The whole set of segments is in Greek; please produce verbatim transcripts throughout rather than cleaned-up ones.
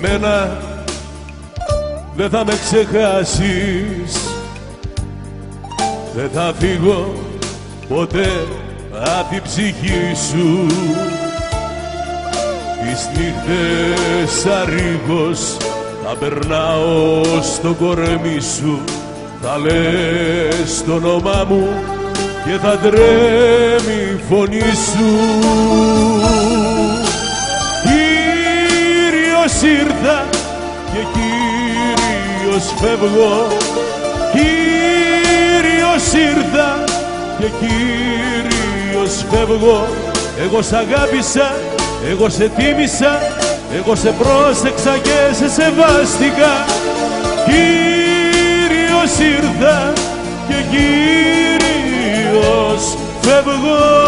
Εμένα δεν θα με ξεχάσεις, δεν θα φύγω ποτέ απ' την ψυχή σου. Τις νύχτες σαν ρίγος θα περνάω στο κορμί σου, θα λες το όνομά μου και θα τρέμει η φωνή σου. Κύριος ήρθα και Κύριος φεύγω, Κύριος ήρθα και Κύριος φεύγω. Εγώ σ' αγάπησα, εγώ σε τίμησα, εγώ σε πρόσεξα και σε σεβάστηκα. Κύριος ήρθα και Κύριος φεύγω.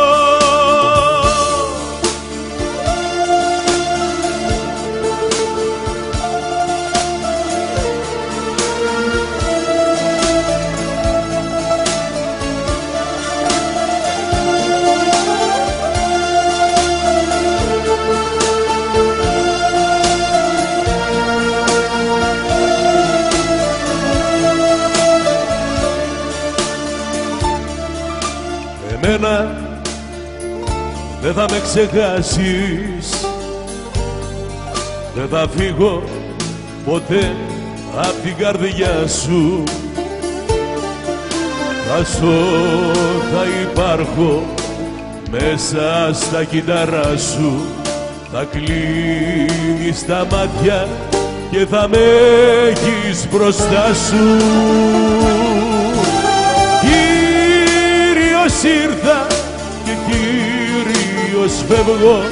Εμένα δεν θα με ξεχάσεις, δεν θα φύγω ποτέ απ' την καρδιά σου. Θα ζω, θα υπάρχω μέσα στα κύτταρά σου, θα κλείνεις τα μάτια και θα με έχεις μπροστά σου. Κύριος ήρθα και Κύριος φεύγω,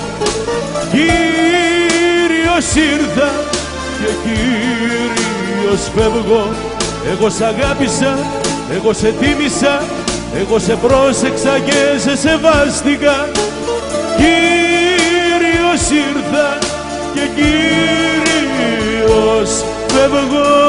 Κύριος ήρθα και Κύριος φεύγω. Εγώ σ' αγάπησα, εγώ σε τίμησα, εγώ σε πρόσεξα και σε σεβάστηκα. Κύριος ήρθα και Κύριος φεύγω.